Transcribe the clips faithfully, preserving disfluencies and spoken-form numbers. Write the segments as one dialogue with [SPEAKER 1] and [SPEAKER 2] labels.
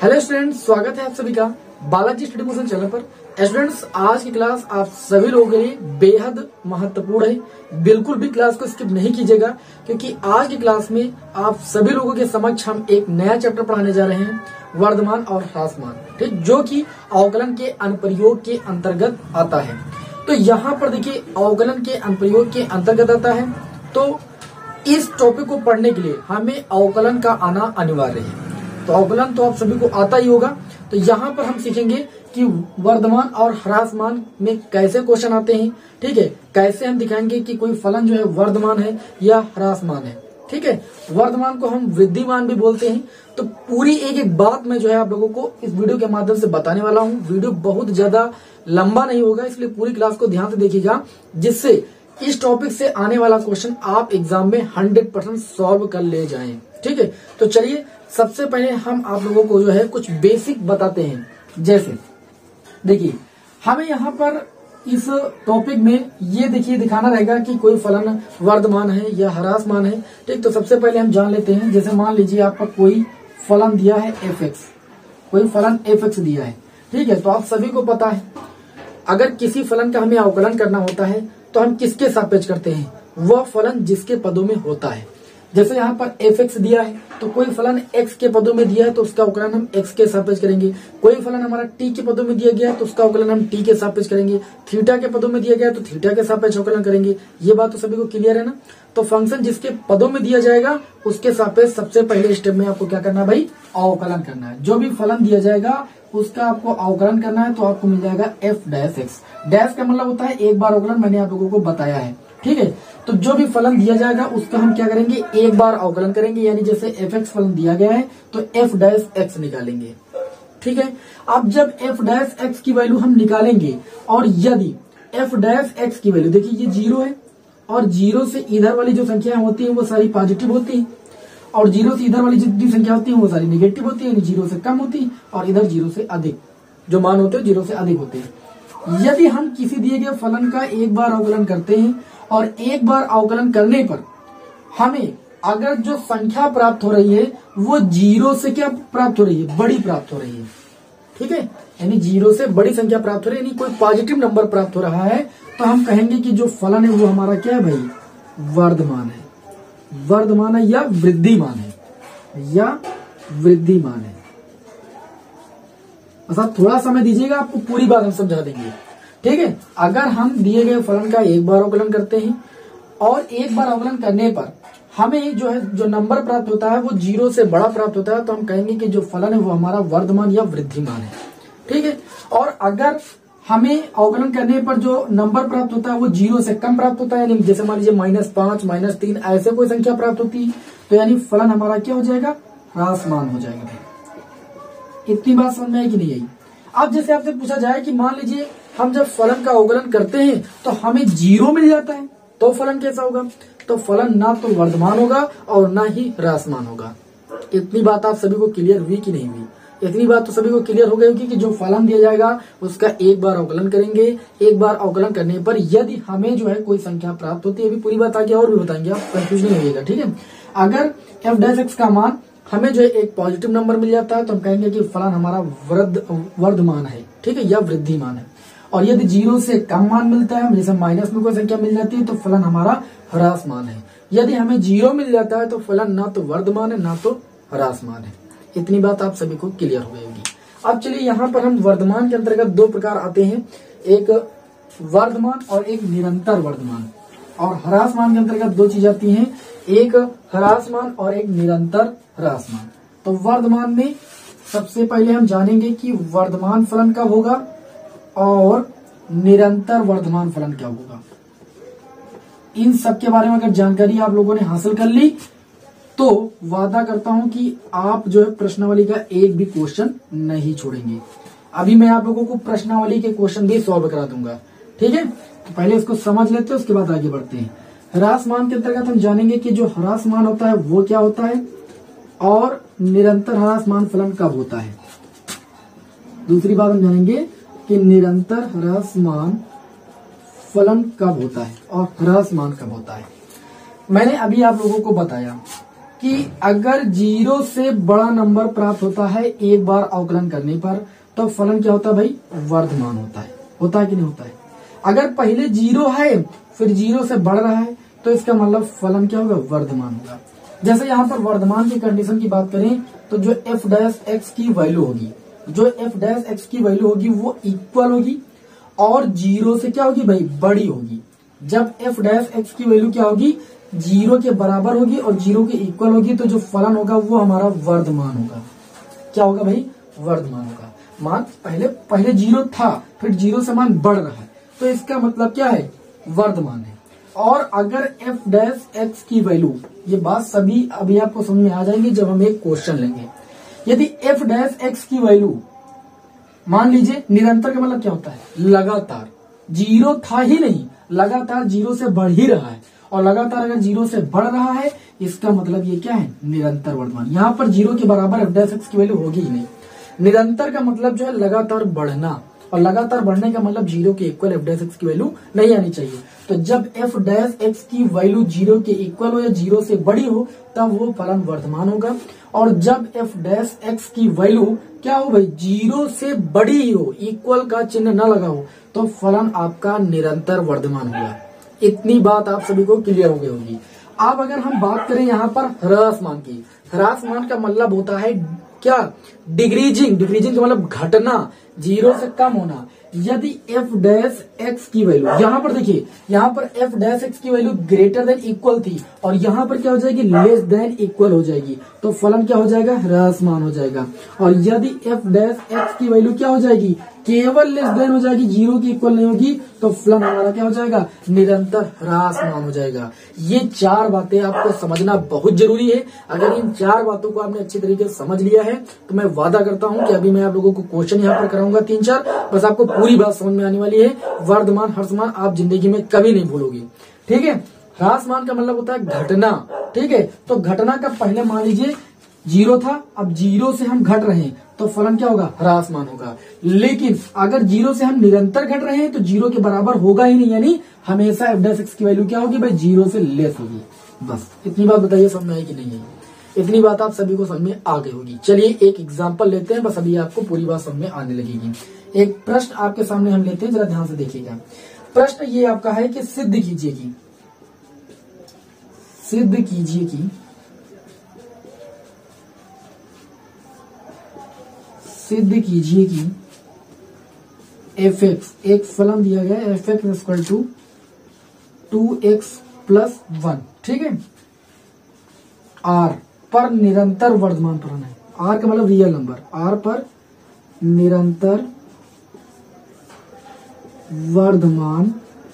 [SPEAKER 1] Hello students, स्वागत है आप सभी का बालाजी स्टडी मोशन चैनल पर। स्टूडेंट्स, आज की क्लास आप सभी लोगों के लिए बेहद महत्वपूर्ण है। बिल्कुल भी क्लास को स्किप नहीं कीजिएगा, क्योंकि आज की क्लास में आप सभी लोगों के समक्ष हम एक नया चैप्टर पढ़ाने जा रहे हैं, वर्धमान और ह्रासमान, ठीक, जो कि अवकलन के अनुप्रयोग के अंतर्गत आता है। तो यहाँ पर देखिए, अवकलन के अनुप्रयोग के अंतर्गत आता है, तो इस टॉपिक को पढ़ने के लिए हमें अवकलन का आना अनिवार्य है। तो अवकलन तो आप सभी को आता ही होगा। तो यहाँ पर हम सीखेंगे कि वर्धमान और ह्रासमान में कैसे क्वेश्चन आते हैं, ठीक है। कैसे हम दिखाएंगे कि कोई फलन जो है वर्धमान है या ह्रासमान है, ठीक है। वर्धमान को हम वृद्धिमान भी बोलते हैं। तो पूरी एक एक बात मैं जो है आप लोगों को इस वीडियो के माध्यम से बताने वाला हूँ। वीडियो बहुत ज्यादा लंबा नहीं होगा, इसलिए पूरी क्लास को ध्यान से देखिएगा, जिससे इस टॉपिक से आने वाला क्वेश्चन आप एग्जाम में हंड्रेड परसेंट सॉल्व कर ले जाएं, ठीक है। तो चलिए, सबसे पहले हम आप लोगों को जो है कुछ बेसिक बताते हैं। जैसे देखिए, हमें यहाँ पर इस टॉपिक में ये देखिए दिखाना रहेगा कि कोई फलन वर्धमान है या ह्रासमान है, ठीक। तो सबसे पहले हम जान लेते हैं। जैसे मान लीजिए आपका कोई फलन दिया है एफ एक्स, कोई फलन एफ एक्स दिया है, ठीक है। तो आप सभी को पता है, अगर किसी फलन का हमें अवकलन करना होता है तो हम किसके सापेक्ष करते हैं? वह फलन जिसके पदों में होता है। जैसे यहाँ पर एफ एक्स दिया है, तो कोई फलन एक्स के पदों में दिया है तो उसका अवकलन हम एक्स के सापेक्ष करेंगे। कोई फलन हमारा टी के पदों में दिया गया है तो उसका अवकलन हम टी के सापेक्ष करेंगे। थीटा के पदों में दिया गया है तो थीटा के सापेक्ष अवकलन करेंगे। ये बात तो सभी को क्लियर है ना। तो फंक्शन जिसके पदों में दिया जाएगा उसके सापेक्ष सबसे पहले स्टेप में आपको क्या करना है भाई? अवकलन करना है। जो भी फलन दिया जाएगा उसका आपको अवकलन करना है, तो आपको मिल जाएगा एफ डैश एक्स। डैश का मतलब होता है एक बार अवकलन, मैंने आप लोगों को बताया है, ठीक है। तो जो भी फलन दिया जाएगा उसका हम क्या करेंगे? एक बार अवकलन करेंगे। यानी जैसे एफ एक्स फलन दिया गया है तो एफ डैश एक्स निकालेंगे, ठीक है। अब जब एफ डैश एक्स की वैल्यू हम निकालेंगे, और यदि एफ डैश एक्स की वैल्यू, देखिए ये जीरो है, और जीरो से इधर वाली जो संख्या होती है वो सारी पॉजिटिव होती है, और जीरो से इधर वाली जितनी संख्या होती है वो सारी नेगेटिव होती है, यानी जीरो से कम होती है, और इधर जीरो से अधिक जो मान होते हैं जीरो से अधिक होते हैं। यदि हम किसी दिए गए फलन का एक बार अवकलन करते हैं, और एक बार अवकलन करने पर हमें अगर जो संख्या प्राप्त हो रही है वो जीरो से क्या प्राप्त हो रही है? बड़ी प्राप्त हो रही है, ठीक है। यानी जीरो से बड़ी संख्या प्राप्त हो रही है, यानी कोई पॉजिटिव नंबर प्राप्त हो रहा है, तो हम कहेंगे कि जो फलन है वो हमारा क्या है भाई? वर्धमान है। वर्धमान है या वृद्धिमान है, या वृद्धिमान है। बस आप थोड़ा समय दीजिएगा, आपको पूरी बात हम समझा देंगे, ठीक है। अगर हम दिए गए फलन का एक बार अवकलन करते हैं, और एक बार अवकलन करने पर हमें जो है जो नंबर प्राप्त होता है वो जीरो से बड़ा प्राप्त होता है, तो हम कहेंगे कि जो फलन है वो हमारा वर्धमान या वृद्धिमान है, ठीक है। और अगर हमें अवकलन करने पर जो नंबर प्राप्त होता है वो जीरो से कम प्राप्त होता है, यानी जैसे मान लीजिए माइनस पांच, माइनस तीन, ऐसे कोई संख्या प्राप्त होती है, तो यानी फलन हमारा क्या हो जाएगा? ह्रासमान हो जाएगा। इतनी बात समझ में आई कि नहीं आई? अब जैसे आपसे पूछा जाए कि मान लीजिए हम जब फलन का अवकलन करते हैं तो हमें जीरो मिल जाता है, तो फलन कैसा होगा? तो फलन ना तो वर्धमान होगा और ना ही ह्रासमान होगा। इतनी बात आप सभी को क्लियर हुई कि नहीं हुई? इतनी बात तो सभी को क्लियर हो गई होगी कि जो फलन दिया जाएगा उसका एक बार अवकलन करेंगे। एक बार अवकलन करने पर यदि हमें जो है कोई संख्या प्राप्त होती है, अभी पूरी बात आगे और भी बताएंगे, आप कंफ्यूज नहीं होइएगा, ठीक है। अगर एफ डैश एक्स का मान हमें जो है एक पॉजिटिव नंबर मिल जाता है, तो हम कहेंगे कि फलन हमारा वृद्ध वर्धमान है, ठीक है, या वृद्धिमान है। और यदि जीरो से कम मान मिलता है, जैसे माइनस में कोई संख्या मिल जाती है, तो फलन हमारा ह्रासमान है। यदि हमें जीरो मिल जाता है तो फलन ना तो वर्धमान है ना तो ह्रासमान है। इतनी बात आप सभी को क्लियर हो गई होगी। अब चलिए, यहाँ पर हम वर्धमान के अंतर्गत दो प्रकार आते हैं, एक वर्धमान और एक निरंतर वर्धमान। और ह्रासमान के अंतर्गत दो चीज आती हैं, एक ह्रासमान और एक निरंतर ह्रासमान। तो वर्धमान में सबसे पहले हम जानेंगे कि वर्धमान फलन कब होगा और निरंतर वर्धमान फलन क्या होगा। इन सब के बारे में अगर जानकारी आप लोगों ने हासिल कर ली तो वादा करता हूं कि आप जो है प्रश्नावली का एक भी क्वेश्चन नहीं छोड़ेंगे। अभी मैं आप लोगों को प्रश्नावली के क्वेश्चन भी सॉल्व करा दूंगा, ठीक है। तो पहले इसको समझ लेते हैं, उसके बाद आगे बढ़ते हैं। ह्रासमान के अंतर्गत हम जानेंगे कि जो ह्रासमान होता है वो क्या होता है, और निरंतर ह्रासमान फलन कब होता है। दूसरी बात हम जानेंगे कि निरंतर ह्रासमान फलन कब होता है और ह्रासमान कब होता है। मैंने अभी आप लोगों को बताया कि अगर जीरो से बड़ा नंबर प्राप्त होता है एक बार अवकलन करने पर, तो फलन क्या होता है भाई, वर्धमान होता है। होता है कि नहीं होता है? अगर पहले जीरो है फिर जीरो से बढ़ रहा है तो इसका मतलब फलन क्या होगा, वर्धमान होगा। जैसे यहाँ पर वर्धमान की कंडीशन की बात करें तो जो एफ डैश एक्स की वैल्यू होगी, जो एफ डैश एक्स की वैल्यू होगी वो इक्वल होगी और जीरो से क्या होगी भाई, बड़ी होगी। जब एफ डैश एक्स की वैल्यू क्या होगी, जीरो के बराबर होगी और जीरो के इक्वल होगी, तो जो फलन होगा वो हमारा वर्धमान होगा। क्या होगा भाई, वर्धमान होगा। मान पहले पहले जीरो था फिर जीरो से मान बढ़ रहा है तो इसका मतलब क्या है, वर्धमान है। और अगर एफ डैश एक्स की वैल्यू, ये बात सभी अभी आपको समझ में आ जाएंगी जब हम एक क्वेश्चन लेंगे। यदि एफ डैश एक्स की वैल्यू मान लीजिए निरंतर का मतलब क्या होता है, लगातार, जीरो था ही नहीं, लगातार जीरो से बढ़ ही रहा है और लगातार अगर जीरो से बढ़ रहा है इसका मतलब ये क्या है, निरंतर वर्धमान। यहाँ पर जीरो के बराबर एफ डैश एक्स की वैल्यू होगी ही नहीं। निरंतर का मतलब जो है लगातार बढ़ना, और लगातार बढ़ने का मतलब जीरो के इक्वल एफ डैश एक्स की वैल्यू नहीं आनी चाहिए। तो जब एफ डैश एक्स की वैल्यू जीरो के इक्वल हो या जीरो से बड़ी हो तब वो फलन वर्धमान होगा। और जब एफ डैश एक्स की वैल्यू क्या हो भाई, जीरो से बड़ी ही हो, इक्वल का चिन्ह न लगा हो, तो फलन आपका निरंतर वर्धमान होगा। इतनी बात आप सभी को क्लियर हो गई होगी। अब अगर हम बात करें यहाँ पर ह्रासमान की, ह्रासमान का मतलब होता है क्या, डिक्रीजिंग। डिक्रीजिंग का मतलब घटना, जीरो से कम होना। यदि एफ डैश एक्स की वैल्यू, यहाँ पर देखिए, यहाँ पर एफ डैश एक्स की वैल्यू ग्रेटर देन इक्वल थी और यहाँ पर क्या हो जाएगी, लेस देन इक्वल हो जाएगी, तो फलन क्या हो जाएगा, ह्रासमान हो जाएगा। और यदि एफ डैश एक्स की वैल्यू क्या हो जाएगी, केवल लेस देन हो जाएगी, जीरो की इक्वल नहीं होगी, तो फलन हमारा क्या हो जाएगा, निरंतर ह्रासमान हो जाएगा। ये चार बातें आपको समझना बहुत जरूरी है। अगर इन चार बातों को आपने अच्छी तरीके से समझ लिया है तो मैं वादा करता हूं कि अभी मैं आप लोगों को क्वेश्चन यहाँ पर कराऊंगा तीन चार, बस आपको पूरी बात समझ में आने वाली है। वर्धमान ह्रासमान आप जिंदगी में कभी नहीं भूलोगे, ठीक है। ह्रासमान का मतलब होता है घटना, ठीक है। तो घटना का पहले मान लीजिए जीरो था, अब जीरो से हम घट रहे हैं तो फलन क्या होगा, ह्रासमान होगा। लेकिन अगर जीरो से हम निरंतर घट रहे हैं तो जीरो के बराबर होगा ही नहीं, यानी हमेशा एफ डैश एक्स की वैल्यू क्या होगी भाई, जीरो से लेस होगी। बस इतनी बात बताइए समझ में आई कि नहीं आई? इतनी बात आप सभी को समझ में आ गई होगी। चलिए एक एग्जाम्पल लेते हैं, बस अभी आपको पूरी बात समझ में आने लगेगी। एक प्रश्न आपके सामने हम लेते हैं, जरा ध्यान से देखिएगा। प्रश्न ये आपका है कि सिद्ध कीजिए कि सिद्ध कीजिए कि सिद्ध कीजिए कि एफ एक्स, एक फलन दिया गया है f x equal to two x plus one, ठीक है, आर पर निरंतर वर्धमान फलन है। आर का मतलब रियल नंबर, आर पर निरंतर वर्धमान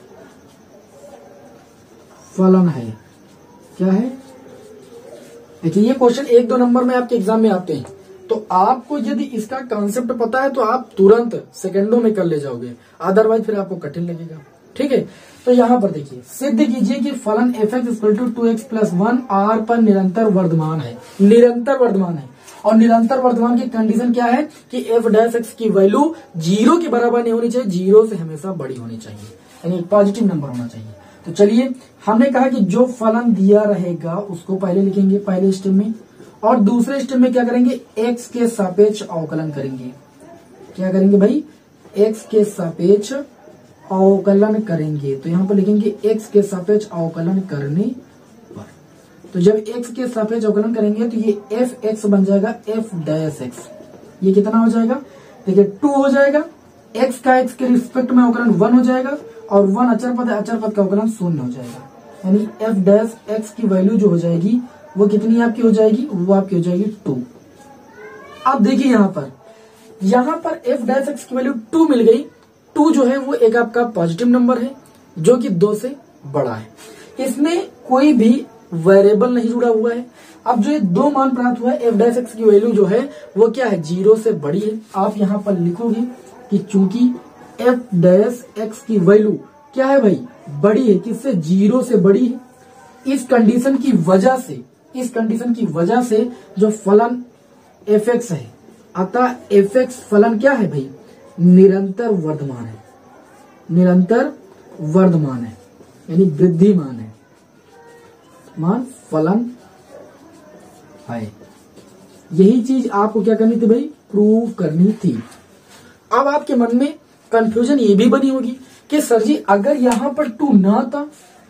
[SPEAKER 1] फलन है। क्या है, देखिए ये क्वेश्चन एक दो नंबर में आपके एग्जाम में आते हैं, तो आपको यदि इसका कॉन्सेप्ट पता है तो आप तुरंत सेकंडों में कर ले जाओगे, अदरवाइज फिर आपको कठिन लगेगा, ठीक है। तो यहाँ पर देखिए, सिद्ध कीजिए कि फलन f x equal to two x plus one R पर निरंतर वर्धमान है। निरंतर वर्धमान है और निरंतर वर्धमान की कंडीशन क्या है कि एफ डैश एक्स की वैल्यू जीरो के बराबर नहीं होनी चाहिए, जीरो से हमेशा बड़ी होनी चाहिए, यानी पॉजिटिव नंबर होना चाहिए। तो चलिए हमने कहा कि जो फलन दिया रहेगा उसको पहले लिखेंगे पहले स्टेप में, और दूसरे स्टेप में क्या करेंगे, एक्स के सापेक्ष अवकलन करेंगे। क्या करेंगे भाई, एक्स के सापेक्ष अवकलन करेंगे। तो यहाँ पर लिखेंगे एक्स के सापेक्ष अवकलन करने पर। तो जब एक्स के सापेक्ष अवकलन करेंगे तो ये एफ एक्स बन जाएगा एफ डैश एक्स। ये कितना हो जाएगा, देखिए टू हो जाएगा, एक्स का एक्स के रिस्पेक्ट में अवकलन वन हो जाएगा और वन अचर पद है, अचर पद का अवकलन शून्य हो जाएगा, यानी एफ डैश एक्स की वैल्यू जो हो जाएगी वो कितनी आपकी हो जाएगी, वो आपकी हो जाएगी टू। अब देखिए यहाँ पर यहाँ पर एफ डैश एक्स की वैल्यू टू मिल गई। टू जो है वो एक आपका पॉजिटिव नंबर है जो कि दो से बड़ा है, इसमें कोई भी वेरिएबल नहीं जुड़ा हुआ है। अब जो ये दो मान प्राप्त हुआ है, एफ डैश एक्स की वैल्यू जो है वो क्या है, जीरो से बड़ी है। आप यहाँ पर लिखोगे कि चूंकि एफ डैश एक्स की वैल्यू क्या है भाई, बड़ी है, किससे, जीरो से बड़ी है। इस कंडीशन की वजह से इस कंडीशन की वजह से जो फलन एफ एक्स है, अतः एफ एक्स फलन क्या है भाई, निरंतर वर्धमान है, निरंतर वर्धमान है, यानी वृद्धिमान है। मान फलन है। यही चीज आपको क्या करनी थी भाई, प्रूव करनी थी। अब आपके मन में कंफ्यूजन ये भी बनी होगी कि सर जी अगर यहां पर टू ना था,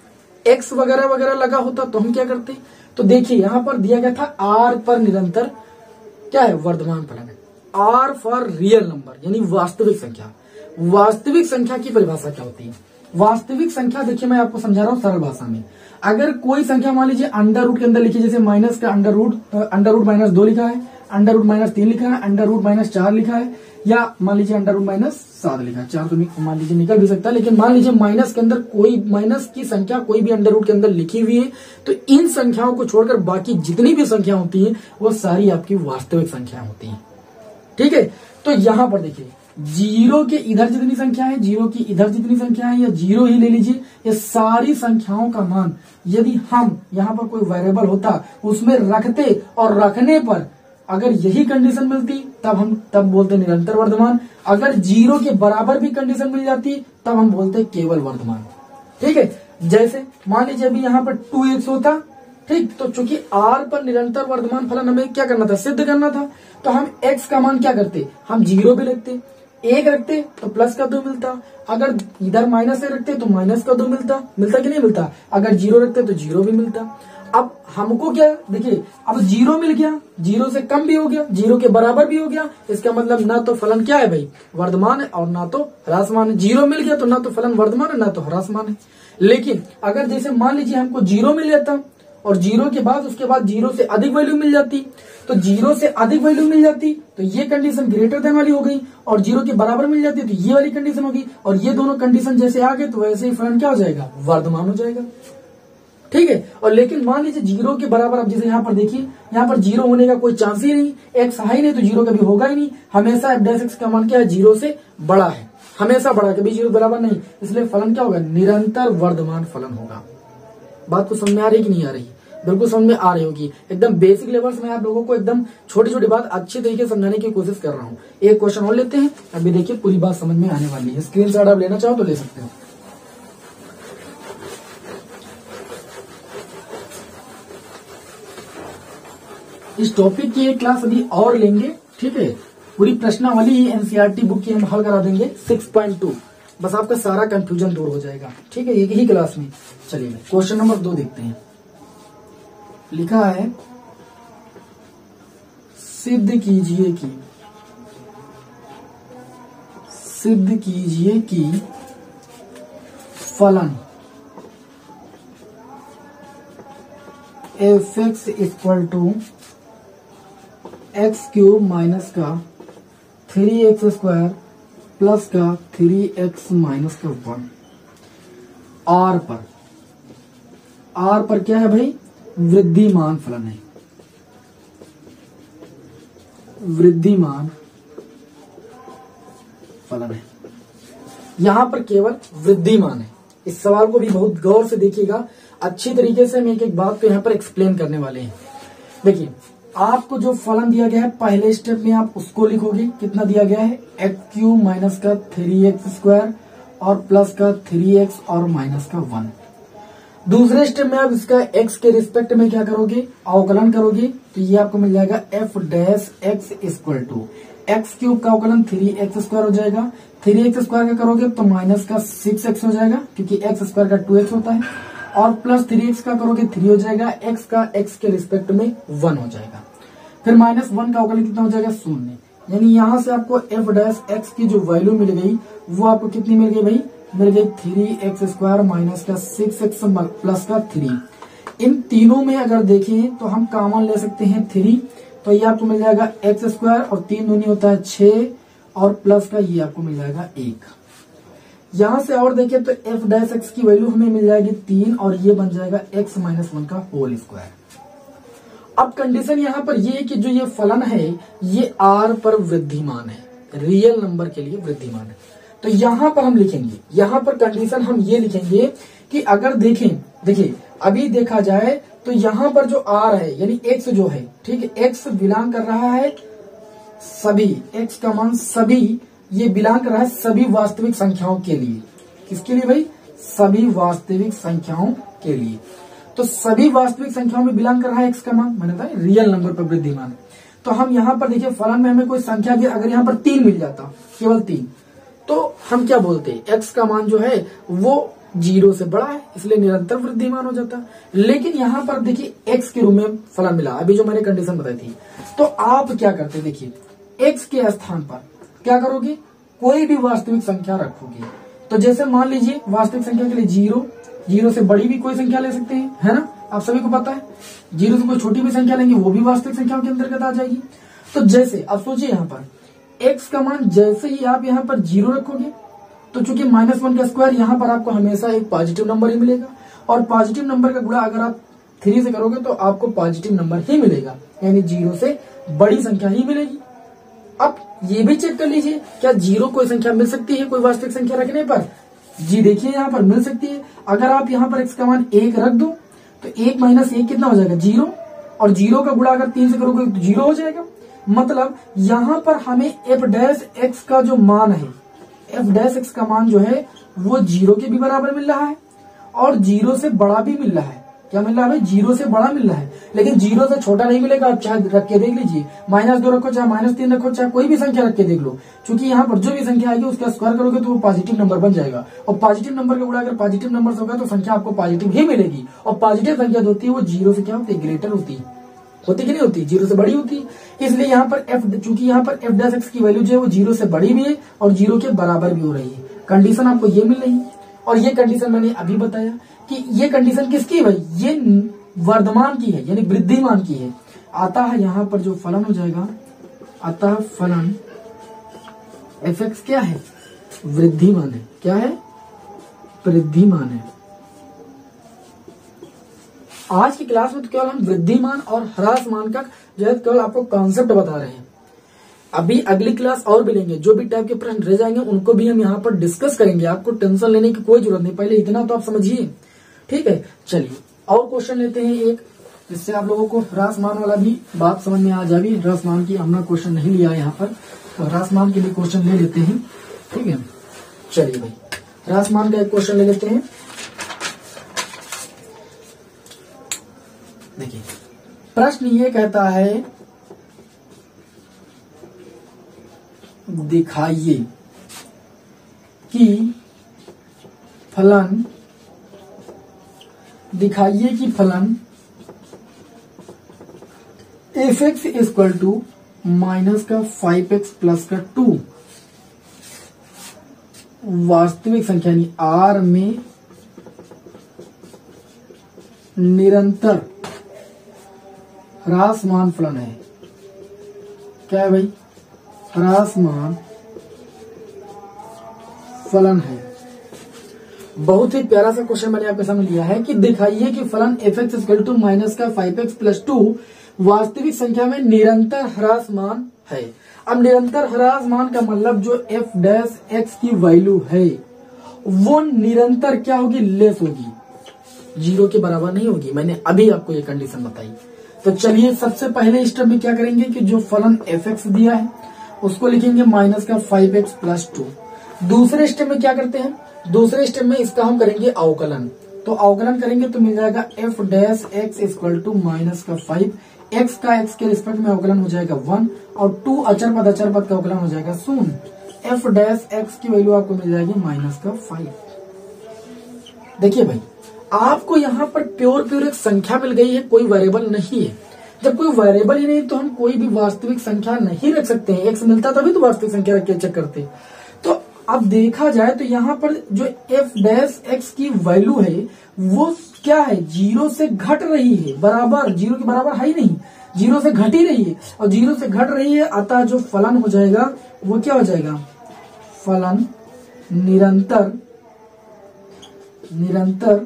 [SPEAKER 1] एक्स वगैरह वगैरह लगा होता तो हम क्या करते। तो देखिए यहां पर दिया गया था आर पर निरंतर क्या है, वर्धमान फलन है। आर फॉर रियल नंबर यानी वास्तविक संख्या। वास्तविक संख्या की परिभाषा क्या होती है, वास्तविक संख्या देखिए मैं आपको समझा रहा हूं सरल भाषा में। अगर कोई संख्या मान लीजिए अंडर रूट के अंदर लिखी, जैसे माइनस का under root under root minus दो लिखा है, अंडर रूट माइनस तीन लिखा है, अंडर रूट माइनस चार लिखा है, या मान लीजिए अंडर रूट माइनस सात लिखा है। चार तो मान लीजिए निकल भी सकता है, लेकिन मान लीजिए माइनस के अंदर कोई माइनस की संख्या कोई भी अंडर रूट के अंदर लिखी हुई है, तो इन संख्याओं को छोड़कर बाकी जितनी भी संख्या होती है वो सारी आपकी वास्तविक संख्या होती है। ठीक है, तो यहां पर देखिए जीरो के इधर जितनी संख्या है, जीरो की इधर जितनी संख्या है, या जीरो ही ले लीजिए, ये सारी संख्याओं का मान यदि हम यहाँ पर कोई वेरिएबल होता उसमें रखते और रखने पर अगर यही कंडीशन मिलती तब हम तब बोलते निरंतर वर्धमान। अगर जीरो के बराबर भी कंडीशन मिल जाती तब हम बोलते केवल वर्धमान। ठीक है, जैसे मान लीजिए अभी यहाँ पर टू एक्स होता, ठीक, तो चूंकि आर पर निरंतर वर्धमान फलन हमें क्या करना था, सिद्ध करना था, तो हम एक्स का मान क्या करते, हम जीरो भी लिखते, एक रखते तो प्लस का दो मिलता, अगर इधर माइनस एक रखते तो माइनस का दो मिलता, मिलता कि नहीं मिलता, अगर जीरो रखते तो जीरो भी मिलता। अब हमको क्या देखिए, अब जीरो मिल गया, जीरो से कम भी हो गया, जीरो के बराबर भी हो गया, इसका मतलब ना तो फलन क्या है भाई वर्धमान है और ना तो ह्रासमान है। जीरो मिल गया तो ना तो फलन वर्धमान है ना तो ह्रासमान है। लेकिन अगर जैसे मान लीजिए हमको जीरो मिल जाता और जीरो के बाद उसके बाद जीरो से अधिक वैल्यू मिल जाती, तो जीरो से अधिक वैल्यू मिल जाती तो ये कंडीशन ग्रेटर देन वाली हो गई, और जीरो के बराबर मिल जाती तो ये वाली कंडीशन होगी, और ये दोनों कंडीशन जैसे आ गए तो वैसे ही फलन क्या हो जाएगा, वर्धमान हो जाएगा। ठीक है, और लेकिन मान लीजिए जीरो के बराबर, अब जैसे यहाँ पर देखिए यहाँ पर जीरो होने का कोई चांस ही नहीं, एक्स है ही नहीं तो जीरो कभी होगा ही नहीं। हमेशा एफ डैश एक्स का मान क्या है, जीरो से बड़ा है, हमेशा बड़ा, कभी जीरो बराबर नहीं, इसलिए फलन क्या होगा, निरंतर वर्धमान फलन होगा। बात को समझ में आ रही कि नहीं आ रही, बिल्कुल समझ में आ रही होगी। एकदम बेसिक लेवल से मैं आप लोगों को एकदम छोटी छोटी बात अच्छे तरीके से समझाने की कोशिश कर रहा हूँ। एक क्वेश्चन और लेते हैं, अभी देखिए पूरी बात समझ में आने वाली है। स्क्रीन शॉट आप लेना चाहो तो ले सकते हो। इस टॉपिक की एक क्लास अभी और लेंगे, ठीक है, पूरी प्रश्नावली ही एनसीईआरटी बुक की हम हल करा देंगे सिक्स पॉइंट टू, बस आपका सारा कंफ्यूजन दूर हो जाएगा। ठीक है, एक ही क्लास में। चलिए क्वेश्चन नंबर दो देखते हैं। लिखा है सिद्ध कीजिए कि सिद्ध कीजिए कि फलन f x equal to x cube minus का थ्री एक्स स्क्वायर प्लस का थ्री एक्स माइनस का वन आर पर, आर पर क्या है भाई, वृद्धिमान फलन है, वृद्धिमान फलन है। यहां पर केवल वृद्धिमान है। इस सवाल को भी बहुत गौर से देखिएगा, अच्छी तरीके से हम एक एक बात को यहां पर एक्सप्लेन करने वाले हैं। देखिए आपको जो फलन दिया गया है पहले स्टेप में आप उसको लिखोगे, कितना दिया गया है, एक्स क्यूब माइनस का थ्री एक्स स्क्वायर और प्लस का थ्री एक्स और माइनस का वन। दूसरे स्टेप में आप इसका x के रिस्पेक्ट में क्या करोगे, अवकलन करोगे, तो ये आपको मिल जाएगा f dash x equal to x cube का अवकलन थ्री एक्स स्क्वायर हो जाएगा, थ्री एक्स स्क्वायर का करोगे तो माइनस का सिक्स एक्स हो जाएगा क्योंकि एक्स स्क्वायर का टू एक्स होता है, और प्लस थ्री एक्स का करोगे थ्री हो जाएगा, एक्स का एक्स के रिस्पेक्ट में वन हो जाएगा, फिर माइनस वन का अवकलन कितना हो जाएगा, शून्य। यानी यहां से आपको एफ डैश एक्स की जो वैल्यू मिल गई वो आपको कितनी मिल गई भाई, मिल गई थ्री एक्स स्क्वायर माइनस का सिक्स एक्स प्लस का थ्री। इन तीनों में अगर देखें तो हम कॉमन ले सकते हैं थ्री, तो ये आपको मिल जाएगा एक्स स्क्वायर और तीन दूनी होता है छह और प्लस का ये आपको मिल जाएगा एक। यहां से और देखें तो एफ डैश एक्स की वैल्यू हमें मिल जाएगी तीन और ये बन जाएगा एक्स माइनस वन का होल स्क्वायर। अब कंडीशन यहाँ पर ये कि जो ये फलन है ये आर पर वृद्धिमान है, रियल नंबर के लिए वृद्धिमान है। तो यहां पर हम लिखेंगे, यहां पर कंडीशन हम ये लिखेंगे कि अगर देखें, देखिए अभी देखा जाए तो यहां पर जो आर है यानी एक्स जो है, ठीक है, एक्स बिलोंग कर रहा है सभी, एक्स का मान सभी, ये बिलोंग कर रहा है सभी वास्तविक संख्याओं के लिए। किसके लिए भाई, सभी वास्तविक संख्याओं के लिए। तो सभी वास्तविक संख्याओं में बिलोंग कर रहा है एक्स का मान, मैंने बताया रियल नंबर पर वृद्धिमान। तो हम यहाँ पर देखिए फलन में हमें कोई संख्या की अगर यहाँ पर तीन मिल जाता, केवल तीन, तो हम क्या बोलते हैं, एक्स का मान जो है वो जीरो से बड़ा है, इसलिए निरंतर वृद्धिमान हो जाता। लेकिन यहाँ पर देखिए एक्स के रूप में फलन मिला, अभी जो मैंने कंडीशन बताई थी। तो आप क्या करते, देखिए एक्स के स्थान पर क्या करोगे, कोई भी वास्तविक संख्या रखोगे। तो जैसे मान लीजिए वास्तविक संख्या के लिए जीरो, जीरो से बड़ी भी कोई संख्या ले सकते हैं, है ना, आप सभी को पता है। जीरो से कोई छोटी भी संख्या लेंगे वो भी वास्तविक संख्याओं के अंतर्गत आ जाएगी। तो जैसे अब सोचिए यहाँ पर एक्स का मान जैसे ही आप यहाँ पर जीरो रखोगे, तो चूंकि माइनस वन का स्क्वायर यहाँ पर आपको हमेशा एक पॉजिटिव नंबर ही मिलेगा, और पॉजिटिव नंबर का गुणा अगर आप थ्री से करोगे तो आपको पॉजिटिव नंबर ही मिलेगा, यानी जीरो से बड़ी संख्या ही मिलेगी। अब ये भी चेक कर लीजिए, क्या जीरो कोई संख्या मिल सकती है कोई वास्तविक संख्या रखने पर? जी देखिए यहाँ पर मिल सकती है। अगर आप यहाँ पर एक्स का मान एक रख दो तो एक माइनस एक कितना हो जाएगा, जीरो, और जीरो का गुणा अगर तीन से करोगे तो जीरो हो जाएगा। मतलब यहाँ पर हमें एफ डैश एक्स का जो मान है, एफ डैश एक्स का मान जो है वो जीरो के भी बराबर मिल रहा है और जीरो से बड़ा भी मिल रहा है। क्या मिल रहा है, जीरो से बड़ा मिल रहा है, लेकिन जीरो से छोटा नहीं मिलेगा। आप चाहे रख के देख लीजिए, माइनस दो रखो, चाहे माइनस तीन रखो, चाहे कोई भी संख्या रख के देख लो, क्योंकि यहाँ पर जो भी संख्या आएगी उसका स्क्वायर करोगे तो वो पॉजिटिव नंबर बन जाएगा, और पॉजिटिव नंबर का गुणा अगर पॉजिटिव नंबर से होगा तो संख्या आपको पॉजिटिव ही मिलेगी। और पॉजिटिव संख्या जो होती है वो जीरो से क्या होती है, ग्रेटर होती है, होती कि नहीं होती, जीरो से बड़ी होती है। इसलिए यहाँ पर एफ, चूंकि यहाँ पर एफ डैश एक्स की वैल्यू जो है वो जीरो से बड़ी भी है और जीरो के बराबर भी हो रही है। कंडीशन आपको ये मिल रही है, और ये कंडीशन मैंने अभी बताया कि ये कंडीशन किसकी है भाई, ये वर्धमान की है, यानी वृद्धिमान की है। आता है यहाँ पर जो फलन हो जाएगा, अतः फलन एफ एक्स क्या है, वृद्धिमान है। क्या है, वृद्धिमान है। आज की क्लास में तो केवल हम वृद्धिमान और ह्रासमान का जो है केवल आपको कॉन्सेप्ट बता रहे हैं। अभी अगली क्लास और भी लेंगे, जो भी टाइप के प्रश्न रह जाएंगे उनको भी हम यहाँ पर डिस्कस करेंगे। आपको टेंशन लेने की कोई जरूरत नहीं, पहले इतना तो आप समझिए, ठीक है। चलिए और क्वेश्चन लेते हैं एक, जिससे आप लोगों को ह्रासमान वाला भी बात समझ में आ जाएगी। ह्रासमान की हमने क्वेश्चन नहीं लिया यहाँ पर, तो ह्रासमान के लिए क्वेश्चन ले लेते हैं, ठीक है। चलिए भाई ह्रासमान का एक क्वेश्चन ले लेते हैं। देखिए प्रश्न ये कहता है, दिखाइए कि फलन दिखाइए कि फलन f x equal to minus का फाइव एक्स प्लस का टू वास्तविक संख्या यानी आर में निरंतर ह्रासमान फलन है। क्या है भाई, ह्रासमान फलन है। बहुत ही प्यारा सा क्वेश्चन मैंने आपके सामने लिया है कि दिखाइए कि फलन f x equal to minus का फाइव एक्स प्लस टू वास्तविक संख्या में निरंतर ह्रासमान है। अब निरंतर ह्रासमान का मतलब जो एफ डैश एक्स की वैल्यू है वो निरंतर क्या होगी, लेस होगी, जीरो के बराबर नहीं होगी। मैंने अभी आपको ये कंडीशन बताई। तो चलिए सबसे पहले स्टेप में क्या करेंगे कि जो फलन एफ एक्स दिया है उसको लिखेंगे माइनस का फाइव एक्स प्लस टू। दूसरे स्टेप में क्या करते हैं, दूसरे स्टेप में इसका हम करेंगे अवकलन। तो अवकलन करेंगे तो मिल जाएगा f dash x equal to minus का फाइव, एक्स का एक्स के रिस्पेक्ट में अवकलन हो जाएगा वन, और टू अचर पद अचर पद का अवकलन हो जाएगा शून्य। एफ डैश एक्स की वैल्यू आपको मिल जाएगी माइनस का फाइव। देखिए भाई आपको यहाँ पर प्योर प्योर एक संख्या मिल गई है, कोई वेरिएबल नहीं है। जब कोई वेरिएबल ही नहीं तो हम कोई भी वास्तविक संख्या नहीं रख सकते हैं। एक्स मिलता तभी तो वास्तविक संख्या रख के चेक करते। तो अब देखा जाए तो यहाँ पर जो एफ डैश एक्स की वैल्यू है वो क्या है, जीरो से घट रही है, बराबर जीरो के बराबर है ही नहीं, जीरो से घट ही रही है, और जीरो से घट रही है। अतः जो फलन हो जाएगा वो क्या हो जाएगा, फलन निरंतर निरंतर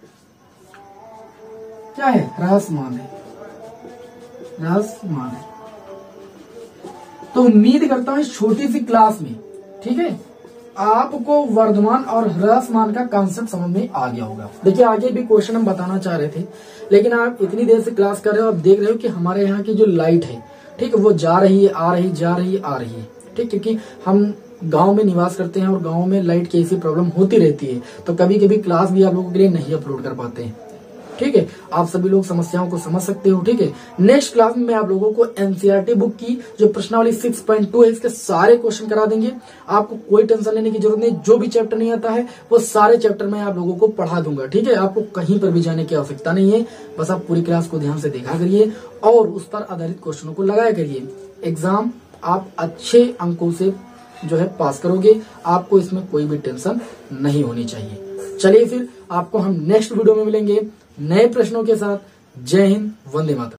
[SPEAKER 1] क्या है, ह्रासमान है, ह्रासमान है। तो उम्मीद करता हूं इस छोटी सी क्लास में, ठीक है, आपको वर्धमान और ह्रासमान का कॉन्सेप्ट समझ में आ गया होगा। देखिए आगे भी क्वेश्चन हम बताना चाह रहे थे, लेकिन आप इतनी देर से क्लास कर रहे हो, आप देख रहे हो कि हमारे यहाँ की जो लाइट है, ठीक है, वो जा रही है, आ रही, जा रही है, आ रही है, ठीक, क्योंकि हम गांव में निवास करते हैं और गांव में लाइट की ऐसी प्रॉब्लम होती रहती है, तो कभी कभी क्लास भी आप लोगों के लिए नहीं अपलोड कर पाते हैं। ठीक है, आप सभी लोग समस्याओं को समझ सकते हो। ठीक है, नेक्स्ट क्लास में मैं आप लोगों को एनसीईआरटी बुक की जो प्रश्नावली सिक्स पॉइंट टू है इसके सारे क्वेश्चन करा देंगे। आपको कोई टेंशन लेने की जरूरत नहीं, जो भी चैप्टर नहीं आता है वो सारे चैप्टर मैं आप लोगों को पढ़ा दूंगा। ठीक है, आपको कहीं पर भी जाने की आवश्यकता नहीं है, बस आप पूरी क्लास को ध्यान से देखा करिए और उस पर आधारित क्वेश्चनों को लगाया करिए। एग्जाम आप अच्छे अंकों से जो है पास करोगे, आपको इसमें कोई भी टेंशन नहीं होनी चाहिए। चलिए फिर आपको हम नेक्स्ट वीडियो में मिलेंगे नए प्रश्नों के साथ। जय हिंद, वंदे मातरम।